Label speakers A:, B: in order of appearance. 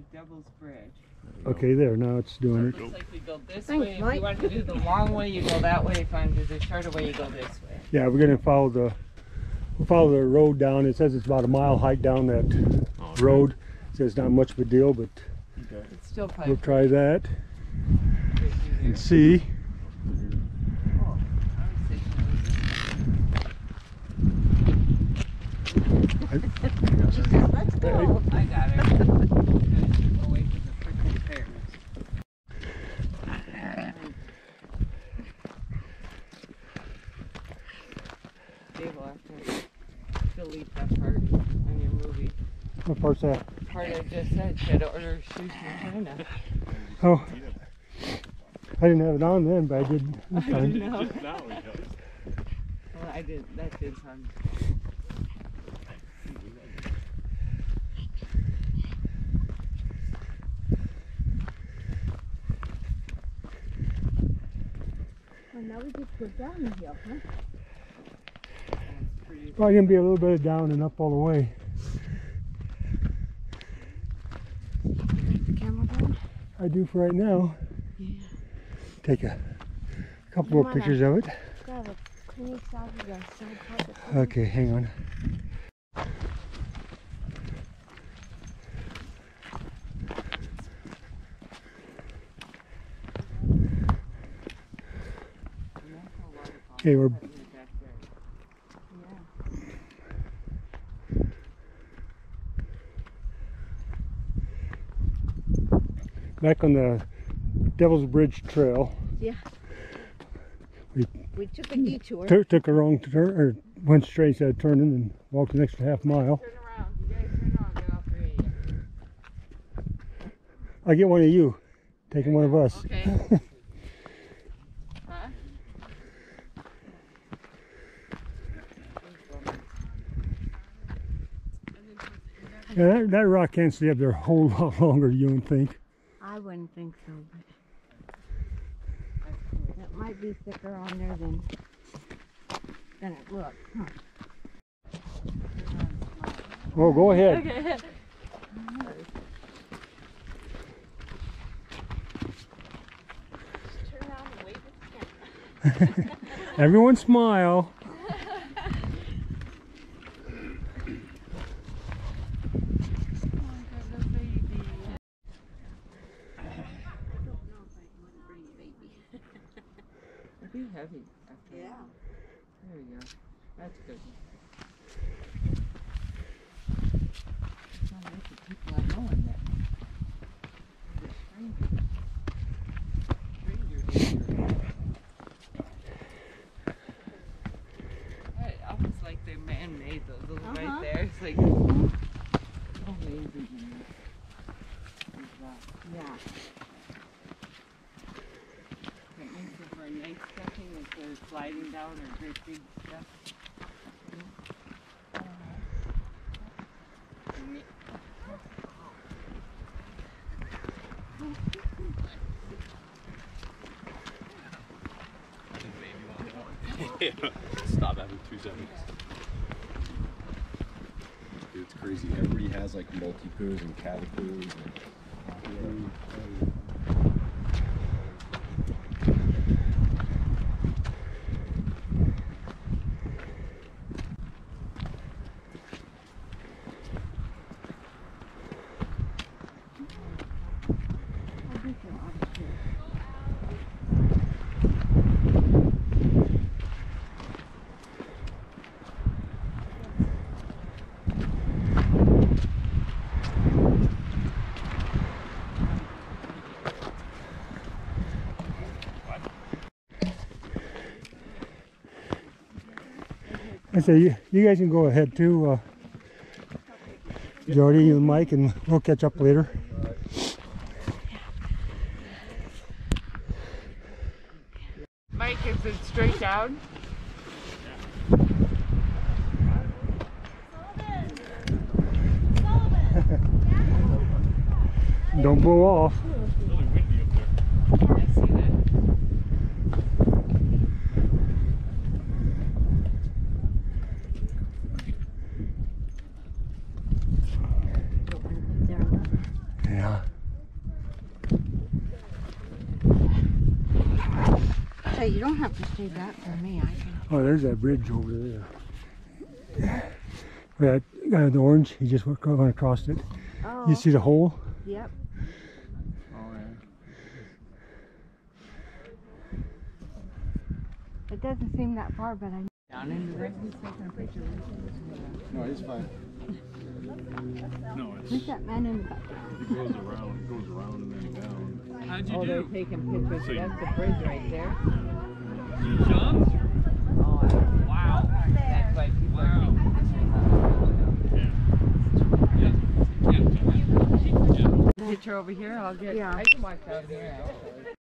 A: Devil's Bridge.
B: Okay, there, now it's doing it.
A: Looks like we go this
C: Thanks,
A: way. If
C: Mike.
A: you want to do the long way, you go that way. If you want to do the shorter way, you go this way.
B: Yeah, we're gonna follow the road down. It says it's about a mile hike down that road. It says not much of a deal, but
A: It's still probably
B: we'll try that
A: pretty easy
B: and see.
A: Oh, I was thinking
C: Let's go.
A: I got it. Go away from the freaking pears. Dave will have to delete that part on your movie.
B: What part's that?
A: Part I just said, she had to order shoes from China.
B: Oh, I didn't have it on then, but I did this
A: I
B: time.
A: know.
D: Now he does.
A: Well, I did. That did sound.
C: Well, now we just go down the hill, huh?
B: Probably gonna be a little bit down and up all the way.
C: Put the camera down.
B: I do for right now.
C: Yeah.
B: Take a couple more pictures of it.
C: Grab a clean side of the side carpet.
B: Okay, hang on. Okay, we're back on the Devil's Bridge Trail.
C: Yeah. We took a detour.
B: Took a wrong turn, or went straight instead of turning, and walked an extra half mile.
A: Turn around. You guys turn around. Get off three of you.
B: I'll get one of you, taking one of us.
A: Okay. Huh?
B: Yeah, that rock can't stay up there a whole lot longer, you don't think?
C: I wouldn't think so, but it might be thicker on there than it looks. Huh?
B: Well, go ahead.
A: Okay.
C: Turn around and wave at the camera.
B: Everyone smile.
A: It'd be heavy after a while. There we go. That's good. Not making people are knowing that. They're strangers. I almost like they're man-made, those little right there. It's like so amazing.
C: Yeah.
A: It makes it for a nice stepping instead of sliding down or great big step.
D: Yeah. Stop having 2 seconds.
E: Dude, it's crazy. Everybody has like multi-poos and catapoos.
B: I say you guys can go ahead too, Jody and Mike, and we'll catch up later.
A: Mike, is it straight down?
B: Don't blow off.
D: Really windy up there.
A: I see that.
C: Don't want to put there, look.
B: Yeah.
C: So you don't have to say that for me. I can.
B: Oh, there's that bridge over there. That guy with the orange, he just went across it.
C: Oh.
B: You see the hole?
C: Yep.
E: Oh, yeah.
C: It doesn't seem that far, but I.
A: Down in the river, he's taking a picture.
E: No, he's fine.
D: No,
C: Who's that man in the back?
D: it goes around and then down. How'd you
A: Oh, they're
D: do?
A: taking pictures.
D: So you-
A: That's the bridge right there.
D: You jumped?
A: Oh, wow. That's why people are taking pictures. Picture over here, I'll get.
C: Yeah.
A: I can walk down here. Actually.